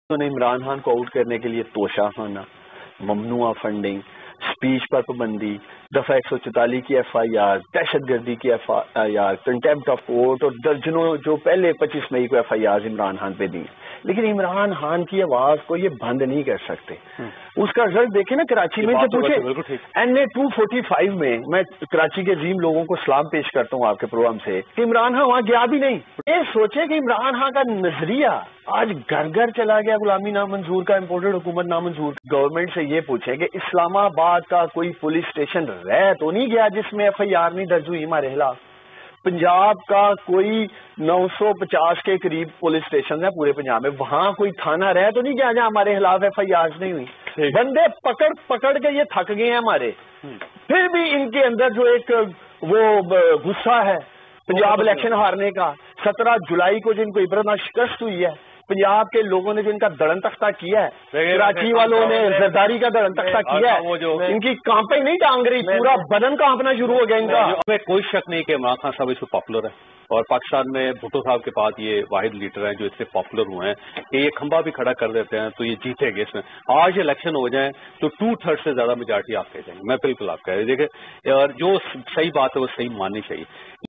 نے عمران خان کو آؤٹ کرنے کے لیے توشہ خانہ، ممنوع فنڈنگ، سپیچ پر پابندی، دفعہ 144 کی ایف آئی آر، دہشت گردی کی F I R, contempt of court اور درجنوں جو پہلے 25 مئی کو F I R Imran Khan پہ دی. لیکن عمران خان کی آواز کو یہ بند نہیں کر سکتے. اس کا رزلٹ دیکھیں نا، کراچی میں سے پوچھے این اے 245 میں کراچی کے عظیم لوگوں کو سلام پیش کرتا ہوں آپ کے پروگرام سے کہ عمران خان وہاں گیا بھی نہیں. یہ سوچے کہ عمران خان کا نظریہ آج گھر گھر چلا گیا، غلامی نامنظور کا، امپورٹڈ حکومت نامنظور. گورنمنٹ سے یہ پوچھیں کہ اسلام آباد کا کوئی پولیس اسٹیشن رہ تو نہیں گیا جس میں ایف آئی آر نہیں درج ہوئی ہمارے خلاف؟ پنجاب کا کوئی 950 کے قریب پولیس اسٹیشن ہے پورے پنجاب میں، وہاں کوئی تھانہ رہ تو نہیں گیا جہاں ہمارے خلاف ایف آئی آر نہیں ہوئی؟ بندے پکڑ پکڑ کے یہ تھک گئے ہیں ہمارے. پھر بھی ان کے اندر جو ایک وہ غصہ ہے پنجاب الیکشن ہارنے کا، 17 جولائی کو جن کو عبرتناک شکست ہوئی ہے، پنجاب کے لوگوں نے جن کا دڑن تختہ کیا ہے، کراچی والوں نے زرداری کا دڑن تختہ کیا ہے، ان کی کانپیں نہیں ٹانگ رہی، پورا بدن کانپنا شروع ہو گیا ان کا. ہمیں کوئی شک نہیں کہ عمران خان صاحب اس میں پاپولر ہے، اور پاکستان میں بھٹو صاحب کے بعد یہ واحد لیڈر ہیں جو اس سے پاپولر ہوئے ہیں کہ یہ کھمبا بھی کھڑا کر دیتے ہیں تو یہ جیتے گے. اس میں آج الیکشن ہو جائیں تو 2/3 سے زیادہ میجارٹی آپ کہہ جائیں گے. میں بالکل آپ کہہ رہے دیکھیں، اور جو صحیح بات ہے وہ صحیح ماننی چاہیے.